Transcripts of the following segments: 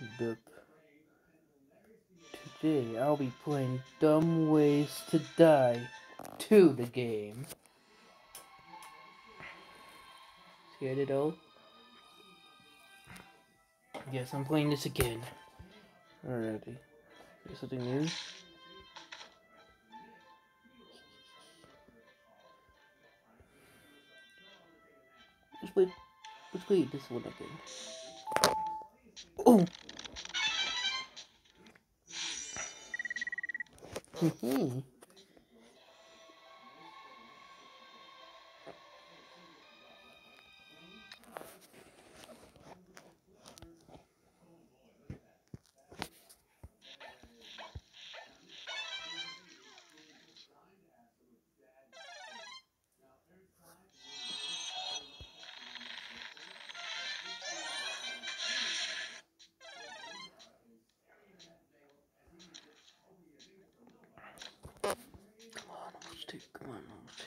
Boop. Today I'll be playing Dumb Ways to Die 2, the game. Scared it all? Yes, I'm playing this again. Alrighty. Is something new? Let's play this one again. Oh! Come on, almost.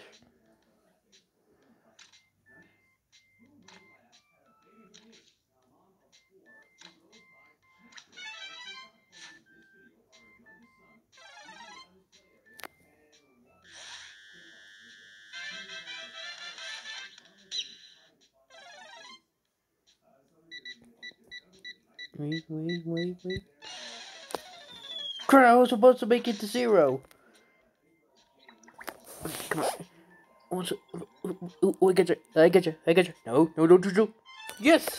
Wait. Crap, I was supposed to make it to 0. Come on. I get you. No, don't you. Yes!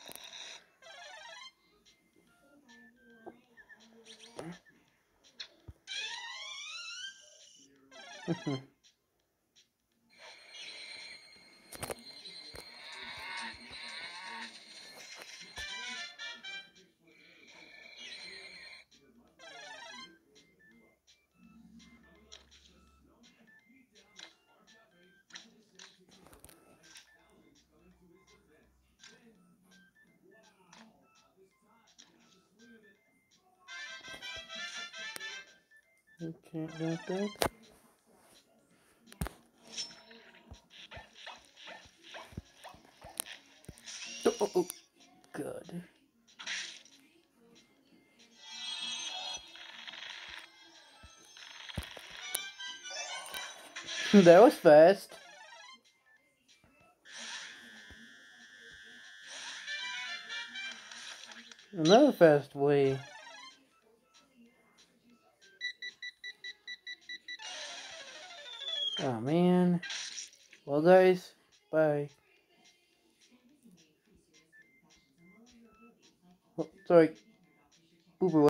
Okay, not that. Oh, good. That was fast. Another fast way. Oh man. Well guys, bye. Oh, sorry. Booper